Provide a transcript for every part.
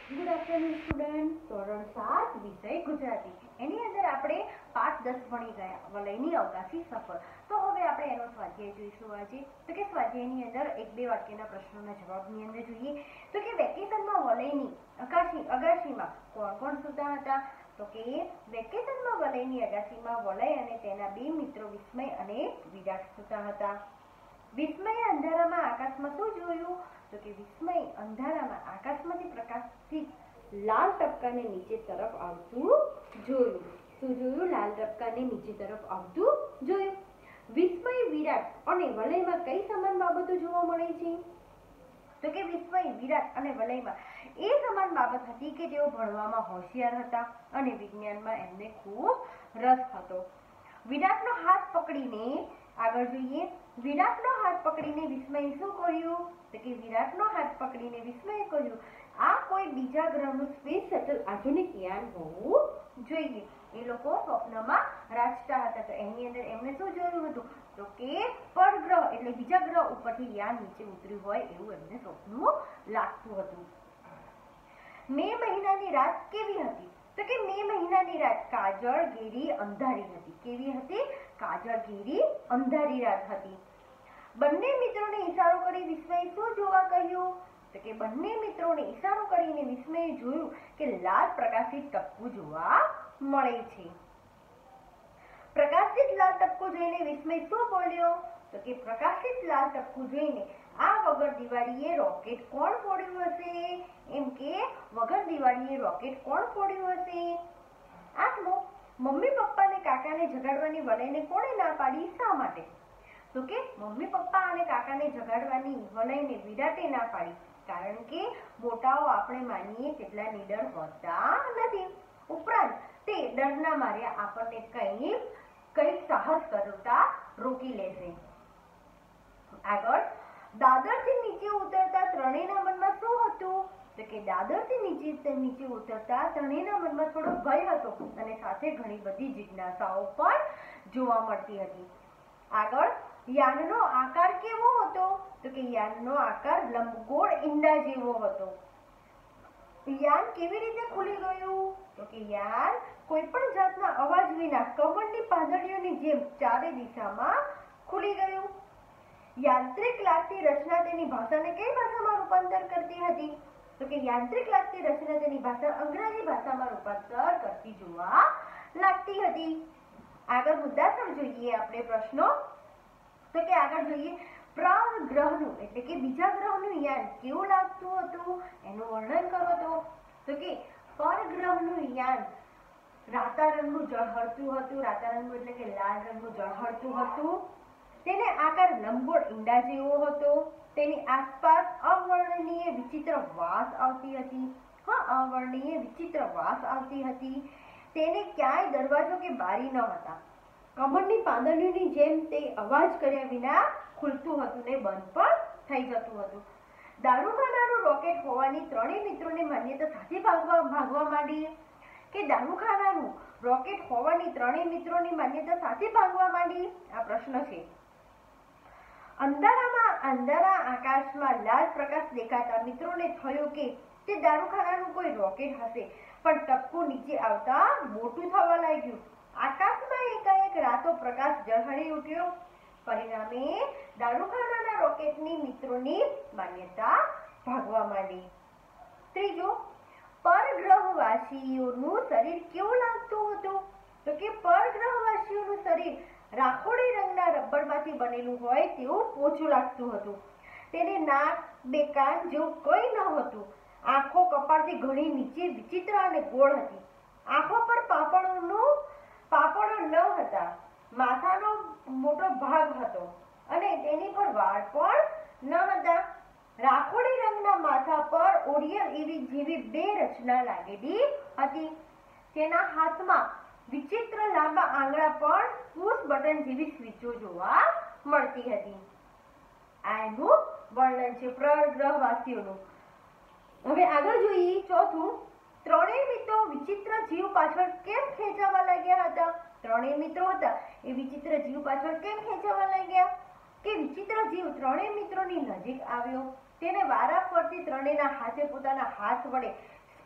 Good afternoon student. ધોરણ 7 વિષય ગુજરાતી. એની અંદર આપણે પાઠ 10 ભણી ગયા, વલયની અવકાશી સફર. તો હવે આપણે એનો સ્વાધ્યાય જોઈશું આજે. તો કે સ્વાધ્યાયની અંદર એક બે વાક્યના પ્રશ્નોના જવાબની અંદર જોઈએ તો કે વેકેશનમાં વલયની અગાશીમાં કોણ કોણ સૂતા હતા? તો કે વેકેશનમાં વલયની અગાશીમાં વલય અને તેના બે મિત્રો વિસ્મય અને વિરાટ સૂતા હતા. વિસ્મયે અંધારામાં આકાશમાં શું જોયું? તો કે વિસ્મય અંધારામાં આકાશમાંથી પ્રકાશિત લાલ ટપકાને નીચે તરફ આવતું જોયું. શું જોયું? લાલ ટપકાને નીચે તરફ આવતું જોયું. વિસ્મય, વિરાટ અને વલયમાં કઈ સમાન બાબતો જોવા મળે છે? તો કે વિસ્મય, વિરાટ અને વલયમાં એ સમાન બાબત હતી કે તેઓ ભણવામાં હોશિયાર હતા અને વિજ્ઞાનમાં એમને ખૂબ રસ હતો. વિરાટનો હાથ પકડીને આગળ જોઈએ. વિરાટનો હાથ પકડીને વિસ્મયે શું કર્યું? તો કે વિરાટનો હાથ પકડીને વિસ્મયે કહ્યું, આ કોઈ બીજા ગ્રહનું સ્પેસ શટલ આધુનિક યાન હોવું જોઈએ. એ લોકો સ્વપ્નમાં રાચતા હતા. તો એની અંદર એમણે શું જોયું હતું? તો કે પરગ્રહ એટલે બીજા ગ્રહ ઉપરથી યાન નીચે ઉતર્યું હોય એવું એમને સ્વપ્નું લાગતું હતું. મે મહિનાની રાત કેવી હતી? તો કે મે મહિનાની રાત કાજળ ઘેરી અંધારી હતી. કેવી હતી? કાજળ ઘેરી અંધારી રાત હતી. બંને મિત્રોને ઈશારો કરી વિસ્મયે શું જોવા કહ્યું? તો કે બંને મિત્રોને ઈશારો કરીને વિસ્મયે જોયું કે લાલ પ્રકાશિત ટપકું જોવા મળે છે. પ્રકાશિત લાલ ટપકું જોઈને વિસ્મય શું બોલ્યો? તો કે પ્રકાશિત લાલ ટપકું જોઈને આ વગર દિવાળીએ રોકેટ કોણ ફોડ્યું હશે? એમ કે વગર દિવાળીએ રોકેટ કોણ ફોડ્યું હશે? 8મો, મમ્મી પપ્પા અને કાકાને જગાડવાની વલયને કોણે ના પાડી? શા માટે? તો કે મમ્મી પપ્પા અને કાકાને જગાડવાની વલયને વિરાટે ના પાડી, કારણ કે મોટાઓ આપણે માનીએ તેટલા નીડર હોતા નથી. ઉપરાંત તે ડરના માર્યા આપણને કંઈક સાહસ કરતા રોકી લેશે. આગળ, દાદરથી નીચે ઉતરતા ત્રણેયના મનમાં શું હતું? તો કે દાદરથી નીચે ઉતરતા ત્રણેયના મનમાં થોડો ભય હતો અને સાથે ઘણી બધી જિજ્ઞાસાઓ પણ જોવા મળતી હતી. આગળ, યાનનો આકાર કેવો હતો? તો કે યાનનો આકાર લંબગોળ ઈંડા જેવો હતો. યાન કેવી રીતે ખુલી ગયું? તો કે યાન કોઈ પણ જાતના અવાજ વિના કમળની પાંદડીઓની જેમ ચારે દિશામાં ખુલી ગયું. યાંત્રિક લાગતી રચના તેની ભાષાને કઈ ભાષામાં રૂપાંતર કરતી હતી? તો કે યાંત્રિક લાગતી રચના તેની ભાષા અંગ્રેજી ભાષામાં રૂપાંતર કરતી જોવા લાગતી હતી. આગળ મુદ્દાસર જોઈએ આપણે પ્રશ્નો. તો કે આગળ જોઈએ, પરગ્રહનું એટલે કે બીજા ગ્રહનું યાન કેવું લાગતું હતું એનું વર્ણન કરો. તો કે પરગ્રહનું યાન રાતા રંગનું ઝળહળતું હતું. રાતા રંગનું એટલે કે લાલ રંગનું ઝળહળતું હતું. તેને આકાર લંબગોળ ઈંડા જેવો હતો. તેની આસપાસ અવર્ણનીય વિચિત્ર વાસ આવતી હતી. અવર્ણનીય વિચિત્ર વાસ આવતી હતી. તેને ક્યાંય દરવાજો કે બારી ન હતા. કમળની પાંદડીઓની જેમ તે અવાજ કર્યા વિના ખુલતું હતું ને બંધ પણ થઈ જતું હતું. દારૂખાનાનું રોકેટ હોવાની ત્રણેય મિત્રોને માન્યતા સાથે ભાગવા માંડી. કે દારૂખાનાનું રોકેટ હોવાની ત્રણેય મિત્રોની માન્યતા સાથે ભાગવા માંડી. આ પ્રશ્ન છે. અંધારા આકાશમાં લાલ પ્રકાશ દેખાતા મિત્રોને થયું કે તે દારૂખાનાનું કોઈ રોકેટ હશે, પણ ટપકું નીચે આવતા મોટું થવા લાગ્યું. આકાશમાં એકાએક રાતો પ્રકાશ ઝળહળી ઉઠ્યો. પરિણામે દારૂખાનાના રોકેટની મિત્રોની માન્યતા ભાગવા માંડી. ત્રીજો, પરગ્રહવાસીઓનું શરીર કેવું લાગતું હતું? તો કે પરગ્રહવાસીઓનું શરીર રાખોડી રંગના રબરમાંથી બનેલું હોય તેવું પોચું લાગતું હતું. તેને નાક, બે કાન જેવું કંઈ ન હતું. આંખો કપાળથી ઘણી નીચે વિચિત્ર અને ગોળ હતી. આંખો પર પાપડો ન હતા. માથાનો મોટો ભાગ હતો અને તેની પર વાળ પણ ન હતા. રાખોડી રંગના માથા પર ઓરિયલ જેવી બે રચના લાગેલી હતી. તેના હાથમાં વિચિત્ર લાંબા આંગળા પણ પુશ બટન જેવી સ્વિચો જોવા મળતી હતી. આ એનું વર્ણન છે પરગ્રહવાસીઓનું. હવે આગળ જોઈએ ચોથું, ત્રણેય મિત્રો વિચિત્ર જીવ પાછળ કેમ ખેંચાવા લાગ્યા હતા? ત્રણેય મિત્રો હતા એ વિચિત્ર જીવ પાછળ કેમ ખેંચાવા લાગ્યા? કે વિચિત્ર જીવ ત્રણેય મિત્રોની નજીક આવ્યો. તેને વારાફરતી ત્રણેયના હાથે પોતાના હાથ વડે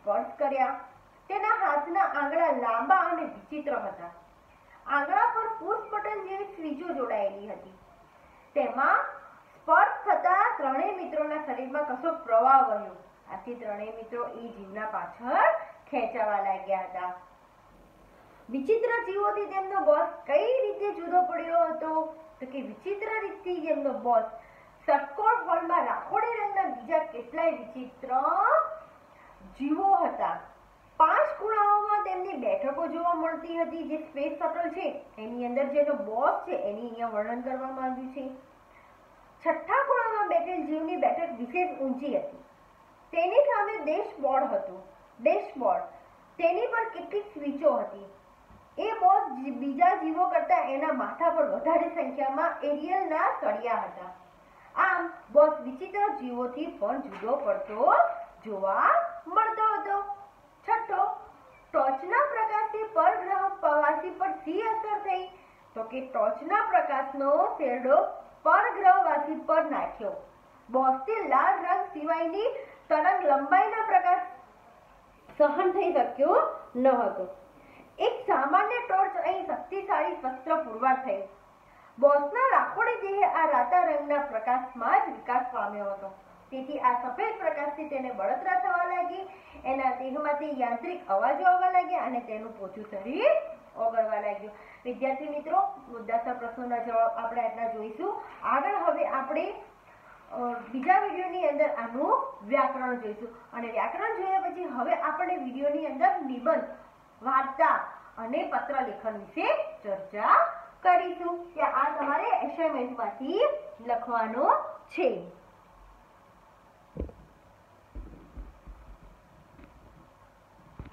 સ્પર્શ કર્યા. તેના હાથના આંગળા લાંબા અને વિચિત્ર હતા. આંગળા પર પુશ બટન જેવી સ્વીચો જોડાયેલી હતી. તેમાં સ્પર્શ થતા ત્રણેય મિત્રોના શરીરમાં કશો પ્રવાહ વહ્યો. આથી ત્રણેય મિત્રો એ જીવના પાછળ ખેંચાવા લાગ્યા હતા. વિચિત્ર જીવોથી તેમનો બોસ કઈ રીતે જુદો પડ્યો હતો? તો કે વિચિત્ર રીતથી તેમનો બોસ ષટકોણ હોલમાં રાખોડી રંગના બીજા કેટલાય વિચિત્ર જીવો હતા. 5 ખૂણાઓમાં તેમની બેઠકો જોવા મળતી હતી. જે સ્પેસ શટલ છે એની અંદર જેનો બોસ છે એની અહીંયા વર્ણન કરવામાં આવ્યું છે. છઠ્ઠા ખૂણામાં બેઠેલ જીવની બેઠક વિશેષ ઊંચી હતી. તેની સામે ડેશબોર્ડ હતું. ડેશબોર્ડ તેની પર કેટલીક સ્વિચો હતી. એ બોસ બીજા જીવો કરતા એના માથા પર વધારે સંખ્યામાં એરિયલના સળિયા હતા. આમ બોસ વિચિત્ર જીવોથી પણ જુદો પડતો જોવા મળતો હતો. છઠ્ઠો, ટોચના પ્રકાશથી પરગ્રહ પ્રવાસી પર શી અસર થઈ? તો કે ટોચના પ્રકાશનો શેરડો પરગ્રહવાસી પર નાખ્યો. બોસથી લાલ રંગ સિવાયની તરંગ લંબાઈના પ્રકાશ સહન થઈ શક્યો ન હતો. એક સામાન્ય ટોર્ચ અહીં શક્તિશાળી શસ્ત્ર પુરવાર થઈ. બોસના રાખોડી દેહ આ રાતા રંગના પ્રકાશમાં જ વિકાસ પામ્યો હતો. તેથી આ સફેદ પ્રકાશથી તેને બળતરા થવા લાગી. એના દેહમાંથી યાંત્રિક અવાજો આવવા લાગ્યા અને તેનું પોચું શરીર ઓગળવા લાગ્યું. વિદ્યાર્થી મિત્રો, મુદ્દાસર પ્રશ્નોના જવાબ આપણે આટલા જોઈશું. આગળ હવે આપણે બીજા વિડીયોની અંદર આનું વ્યાકરણ જોઈશું. અને વ્યાકરણ જોયા પછી હવે આપણે વિડીયોની અંદર નિબંધ, વાર્તા અને પત્ર લેખન વિશે ચર્ચા કરીશું. કે આ તમારે એસાઇનમેન્ટમાંથી લખવાનો છે.